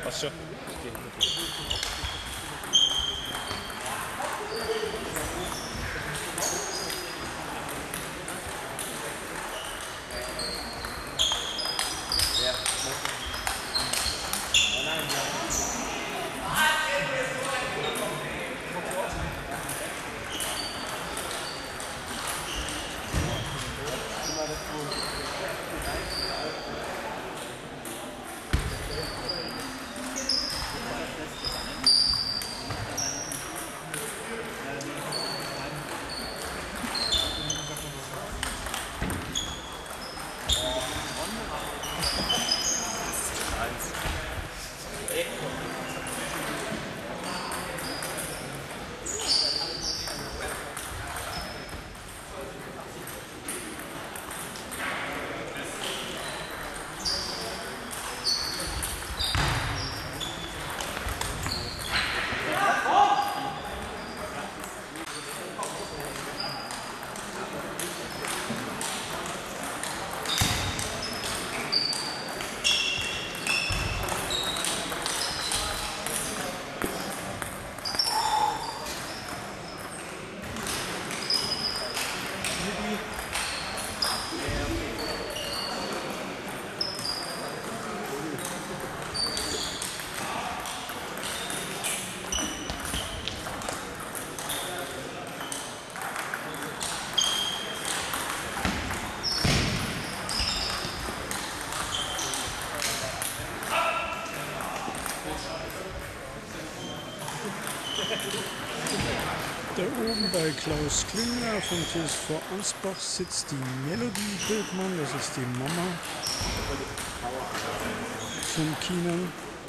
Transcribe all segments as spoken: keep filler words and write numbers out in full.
Passt schon. Da oben bei Klaus Klingler vom T S V Ansbach sitzt die Melodie Böckmann, das ist die Mama von Keenan.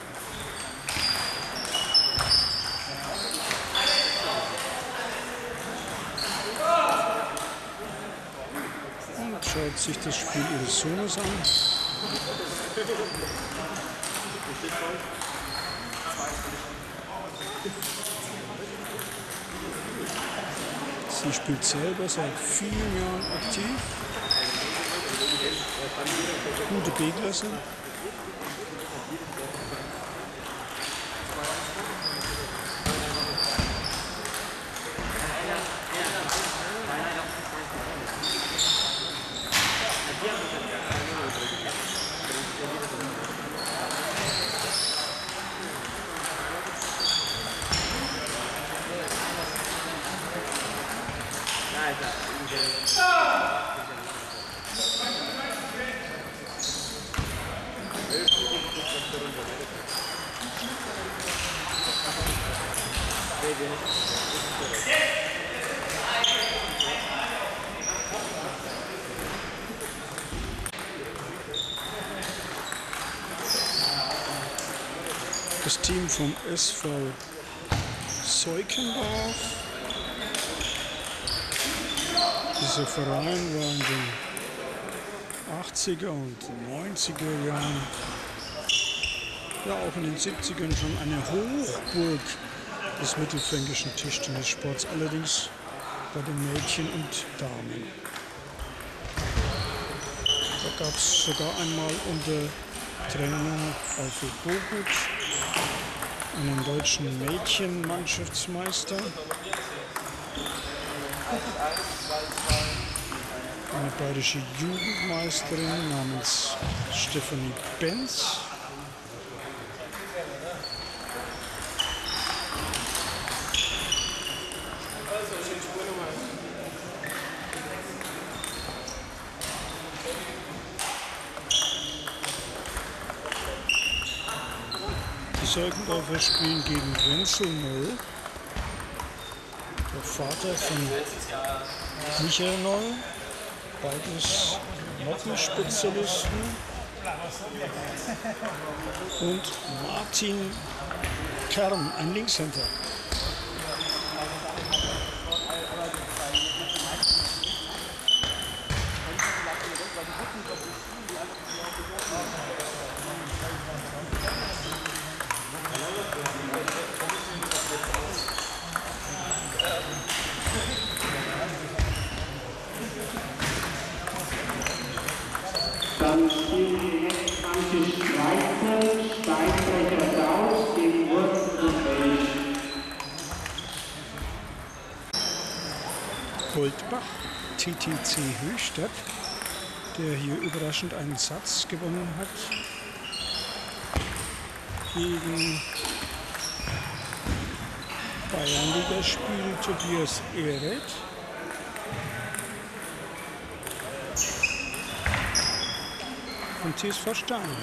Und schaut sich das Spiel ihres Sohnes an. Sie spielt selber seit vielen Jahren aktiv. Gute B-Klasse. Das Team vom S V Seukendorf. Dieser Verein war in den achtziger und neunziger Jahren, ja auch in den siebzigern schon eine Hochburg des mittelfränkischen Tischtennissports, allerdings bei den Mädchen und Damen. Da gab es sogar einmal unter Trainer Alfred Bogut einen deutschen Mädchenmannschaftsmeister, eine bayerische Jugendmeisterin namens Stefanie Benz. Die Seukendorfer spielen gegen Wenzel Noll, der Vater von Michael Noll, beides Noppenspezialisten, und Martin Kern, ein Linkshänder. Dann spielen wir jetzt zwanzig dreizehn Steinbrecher Waldbach, T T C Höchstadt, der hier überraschend einen Satz gewonnen hat gegen Bayernligaspiel Tobias Ehret. Von T S V Stein.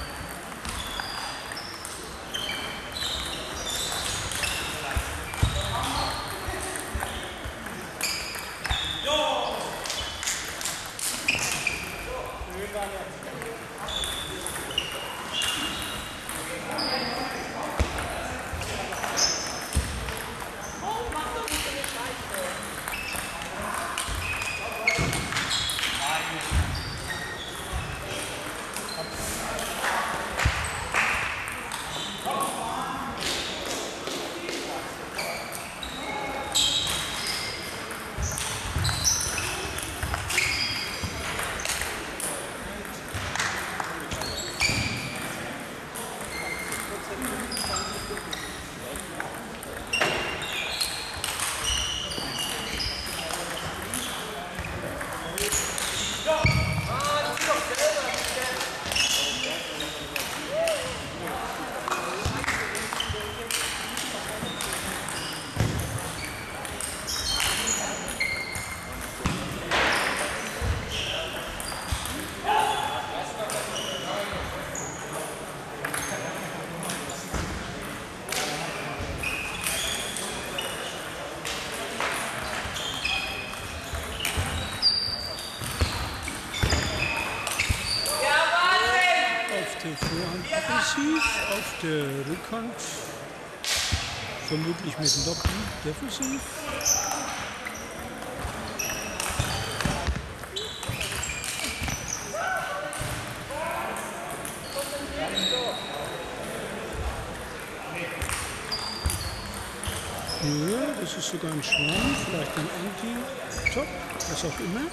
Vorhand aggressiv, auf der Rückhand vermutlich mit dem Doppel defensiv. Ja, das ist sogar ein Schwarm, vielleicht ein Anti-Top, was auch immer.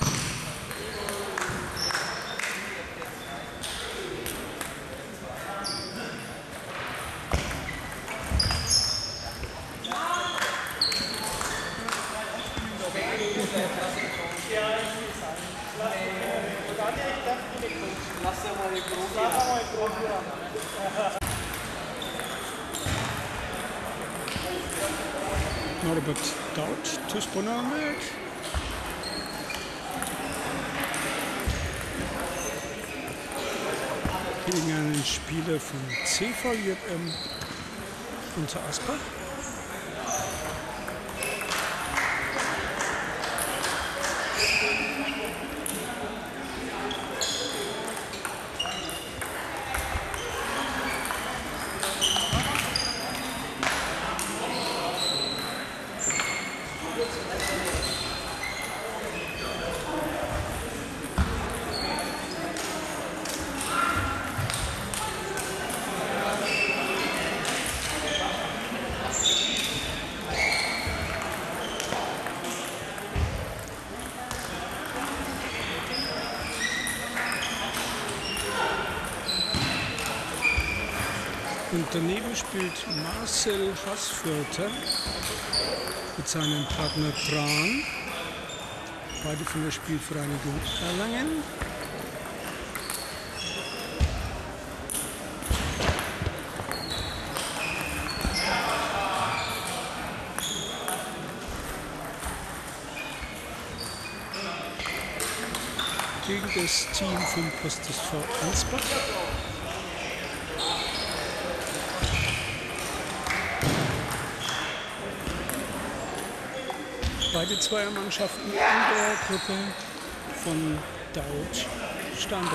Norbert Daut, TuS Bonnerberg. Gegen einen Spieler von C V J M Unterasbach. Und daneben spielt Marcel Hassförter mit seinem Partner Tran, beide von der Spielvereinigung Erlangen. Gegen das Team vom Post S V Ansbach. Beide Zweiermannschaften in der Gruppe von Daut Starnberger.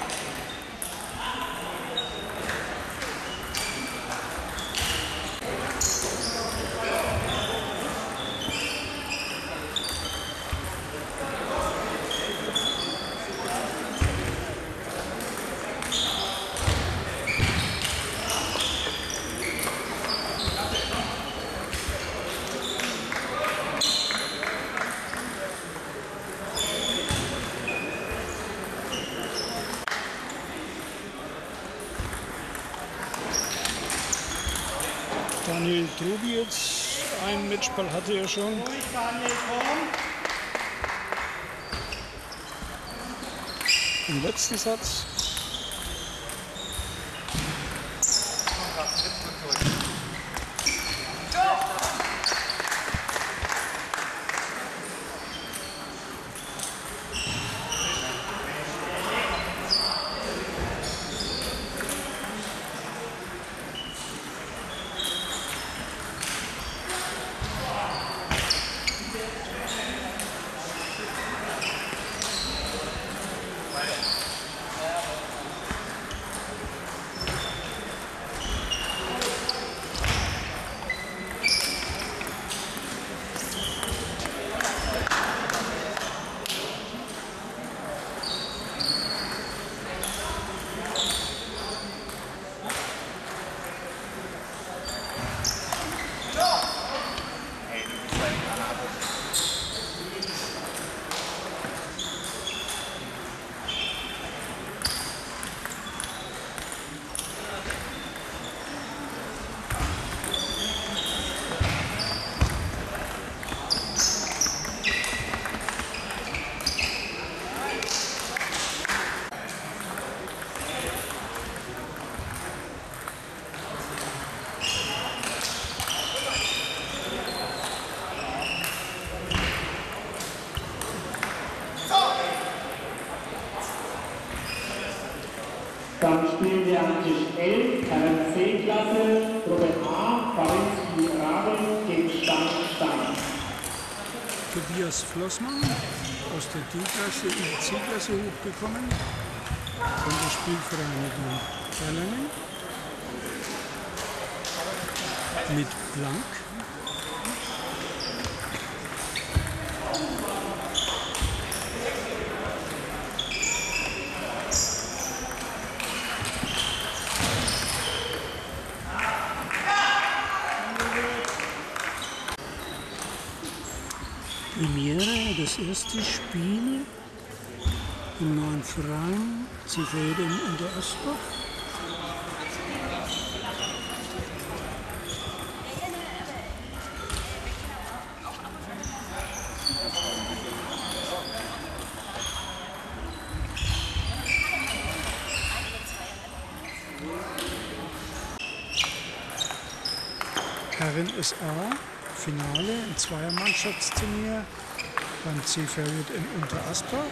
Daniel Trubiec, ein Matchball hatte er schon. im letzten Satz. Dann spielen wir an Tisch elf, Herren C-Klasse, Gruppe A, Barinski Raben gegen Stein Stein. Tobias Flossmann aus der D-Klasse in die C-Klasse hochgekommen, von der Spielvereinigung Erlangen mit Blank. Premiere, das erste Spiel im neuen Verein Seefelde in Unterasbach. Herren S A Finale im Zweiermannschaftsturnier beim Seefeld in Unterasbach.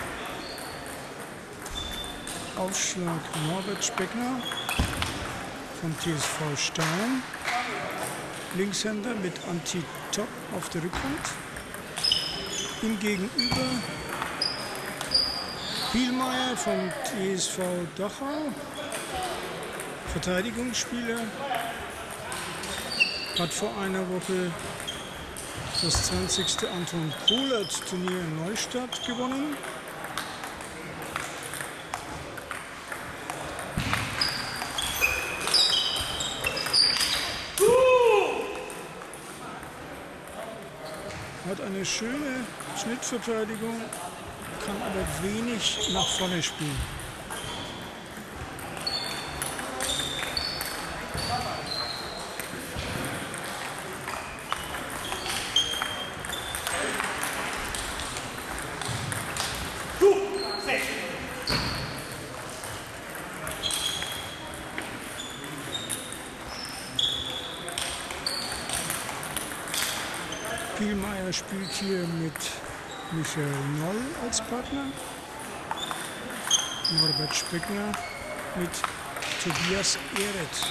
Aufschlag Norbert Speckner vom T S V Stein. Linkshänder mit Anti-Top auf der Rückhand. Ihm gegenüber Pielmeier vom T S V Dachau. Verteidigungsspieler. Hat vor einer Woche das zwanzigste Anton Kohlert Turnier in Neustadt gewonnen. Hat eine schöne Schnittverteidigung, kann aber wenig nach vorne spielen. Pielmeier spielt hier mit Michael Noll als Partner, Norbert Speckner mit Tobias Ehret.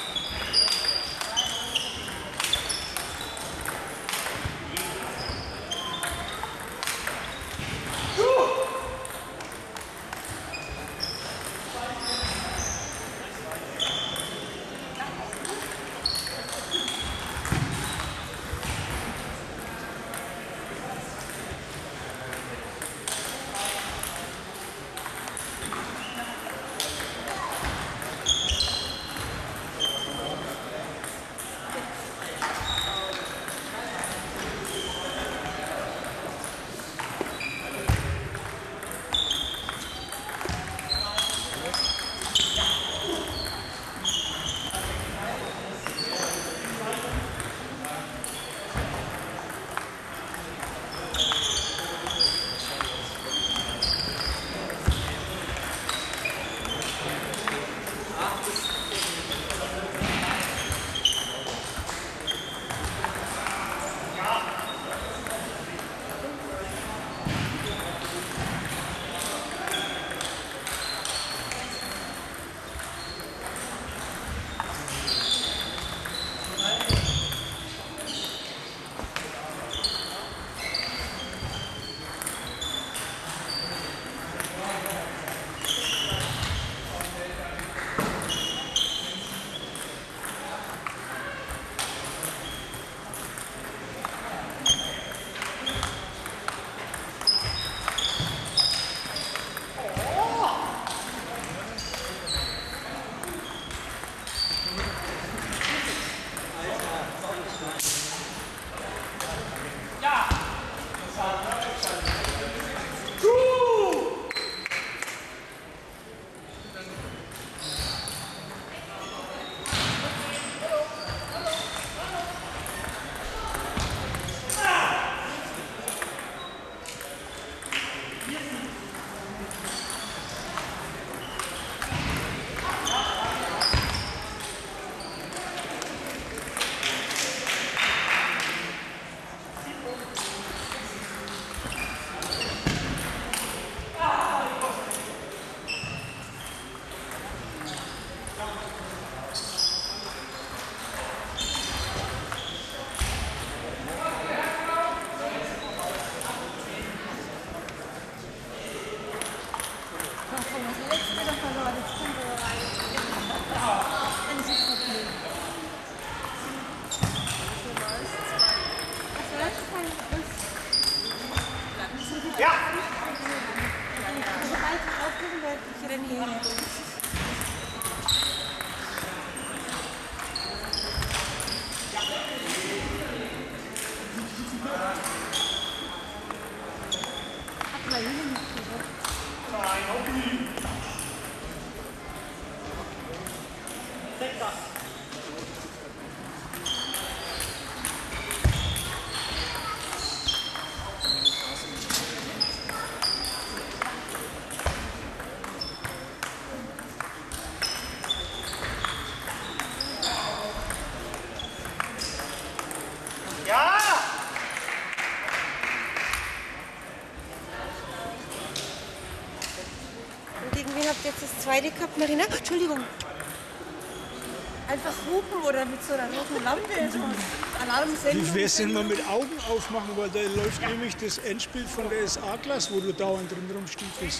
beide gehabt, Marina. Entschuldigung. Einfach hupen oder mit so einer roten Lampe, so Alarmsendung. Wie wär's denn mal mit Augen aufmachen, weil da läuft nämlich das Endspiel von der S A-Klasse, wo du dauernd drin rumstiefelst.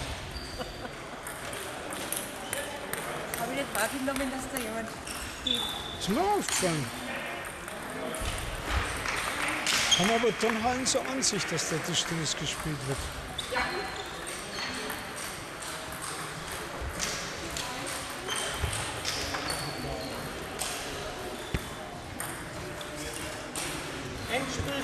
Habe ich nicht wahrgenommen, dass da jemand geht. Ist mir aufgefallen. Haben aber dann halt so an sich, dass da Tischtennis gespielt wird. Endspiel.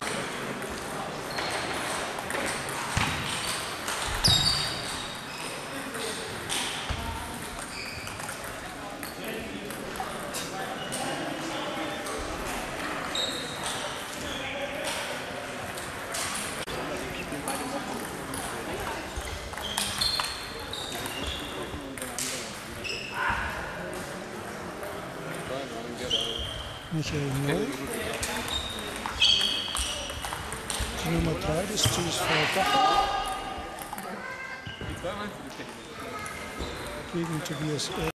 Michael Noll. Die Nummer drei des C S V Dachau. Gegen Tobias Ohr.